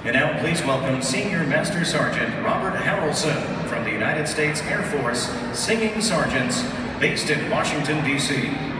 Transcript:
And now please welcome Senior Master Sergeant Robert Harrelson from the United States Air Force Singing Sergeants based in Washington, D.C.